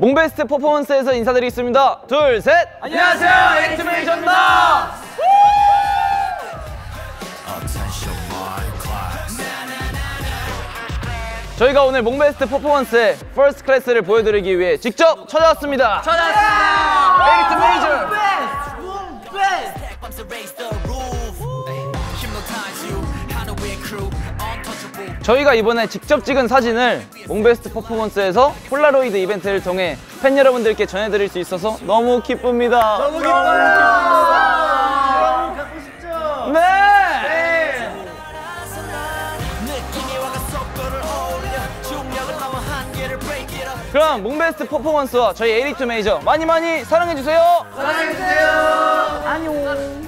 몽베스트 퍼포먼스에서 인사드리겠습니다. 둘, 셋! 안녕하세요, 에리트 메이저입니다. 저희가 오늘 몽베스트 퍼포먼스의 퍼스트 클래스를 보여드리기 위해 직접 찾아왔습니다. 에리트 메이저! 저희가 이번에 직접 찍은 사진을 몽베스트 퍼포먼스에서 폴라로이드 이벤트를 통해 팬 여러분들께 전해드릴 수 있어서 너무 기쁩니다. 너무 기뻐요. 너무 갖고 싶죠? 네! 그럼 몽베스트 퍼포먼스와 저희 에리트 메이저 많이 사랑해주세요. 사랑해주세요. 안녕.